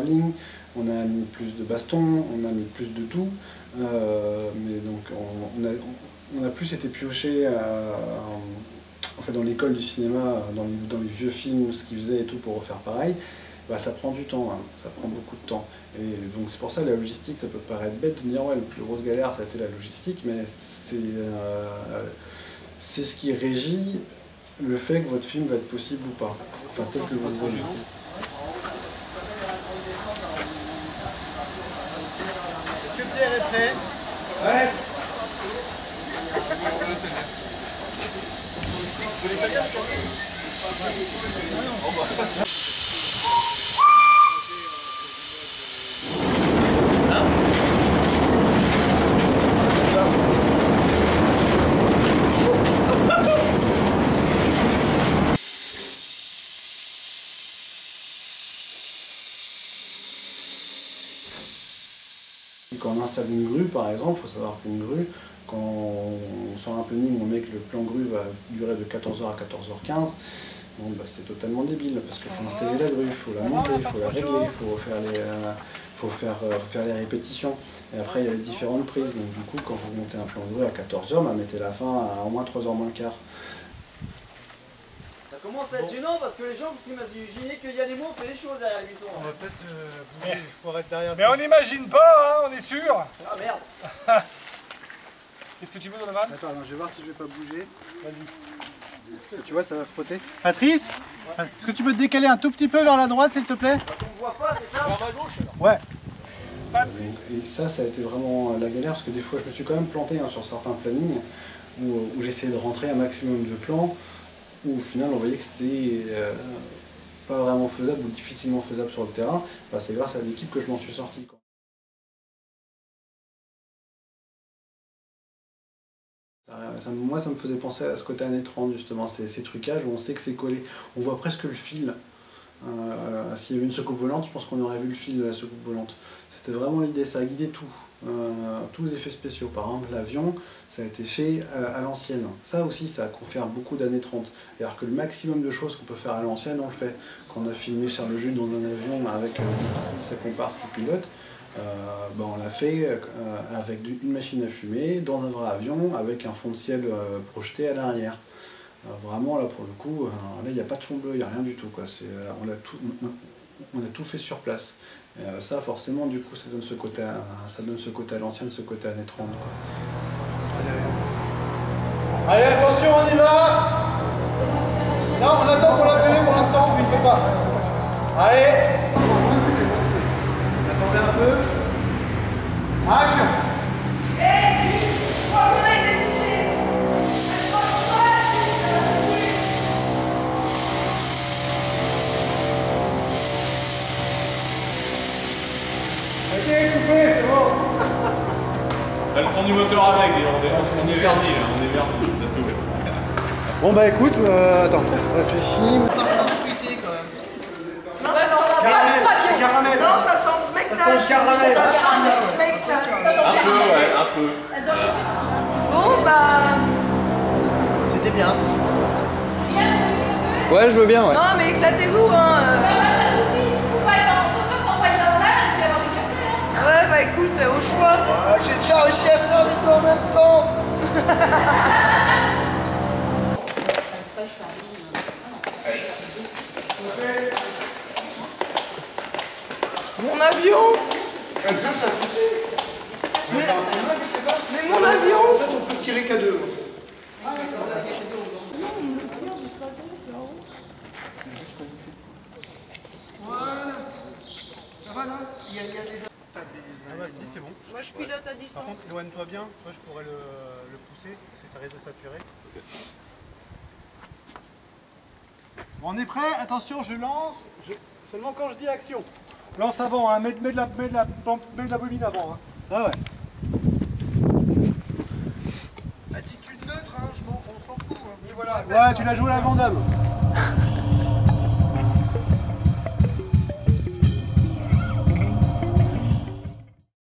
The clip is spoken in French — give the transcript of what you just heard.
travelling, on a mis plus de bastons, on a mis plus de tout. Mais donc on a plus été pioché en fait, dans l'école du cinéma, dans les vieux films, ce qu'ils faisaient et tout pour refaire pareil. Bah, ça prend du temps, hein. Ça prend beaucoup de temps. Et donc c'est pour ça la logistique, ça peut paraître bête de dire ouais, la plus grosse galère ça a été la logistique, mais c'est ce qui régit le fait que votre film va être possible ou pas, enfin tel que vous le voyez. Est-ce que Pierre est prêt? Ouais. Quand on installe une grue, par exemple, il faut savoir qu'une grue, quand on sort un planning, on met que le plan grue va durer de 14h à 14h15, bon, bah, c'est totalement débile, parce qu'il faut installer la grue, il faut la monter, il faut la régler, il faut faire les répétitions. Et après, il y a les différentes prises. Donc du coup, quand vous montez un plan grue à 14h, bah, mettez la fin à au moins 3h moins le quart. Ça commence à être gênant parce que les gens s'imaginent que Yann et moi on fait les choses derrière les buissons. On va peut-être bouger pour être derrière. Mais on n'imagine pas, hein, on est sûr. Ah merde. Qu'est-ce que tu veux, Donovan? Attends, je vais voir si je vais pas bouger. Vas-y. Tu vois, ça va frotter. Patrice, est-ce que tu peux te décaler un tout petit peu vers la droite, s'il te plaît? On voit pas, c'est ça? Vers ma gauche alors. Ouais. Et ça a été vraiment la galère, parce que des fois, je me suis quand même planté hein, sur certains plannings, où j'essayais de rentrer un maximum de plans, où au final on voyait que c'était pas vraiment faisable ou difficilement faisable sur le terrain. Bah, c'est grâce à l'équipe que je m'en suis sorti, quoi. Moi ça me faisait penser à ce côté années 30 justement, ces trucages où on sait que c'est collé, on voit presque le fil. S'il y avait une secoupe volante, je pense qu'on aurait vu le fil de la secoupe volante. C'était vraiment l'idée, ça a guidé tout. Tous les effets spéciaux. Par exemple, l'avion, ça a été fait à l'ancienne. Ça aussi, ça confère beaucoup d'années 30. Alors que le maximum de choses qu'on peut faire à l'ancienne, on le fait. Quand on a filmé Charles Jules dans un avion avec sa comparse qui pilote, on l'a fait avec une machine à fumer, dans un vrai avion, avec un fond de ciel projeté à l'arrière. Vraiment, là, pour le coup, là, il n'y a pas de fond bleu, il n'y a rien du tout, quoi. On a tout fait sur place. Et ça, forcément, du coup, ça donne ce côté à l'ancienne, ce côté années 30, quoi. Allez, attention, on y va. Non, on attend pour la filmer pour l'instant, mais il ne fait pas. Allez. Attendez un peu. Action. Ok, coupé, c'est bon. T'as le son du moteur avec, et on est verdi là, on est verdi, c'est tout. Bon bah écoute, attends, réfléchis. Non, ça sent Caramel. Non, ça sent smectage. Ça sent caramel. Ça sent smectage. Un peu, ouais, un peu. Bon, bah... C'était bien. Ouais, je veux bien, ouais. Non, mais éclatez-vous, hein. Pas de soucis, on peut pas s'envoyer dans l'air et puis avoir du café, hein. Ouais, bah écoute, au choix. J'ai déjà réussi à faire les deux en même temps. Mon avion. Ça suffit. Mais mon avion. En fait, on peut tirer qu'à deux. En fait. Voilà. Ça va là? Il y a des... Ah bah si, c'est bon. Moi, je pilote à Par distance. contre, éloigne-toi bien, moi je pourrais le pousser, parce que ça risque de saturer. Bon, on est prêt, attention, je lance, seulement quand je dis action. Lance avant, hein. mets de la bobine avant. Hein. Ah ouais. Attitude neutre, hein, on s'en fout. Hein. Voilà. Ouais, tu l'as joué à la Van Damme.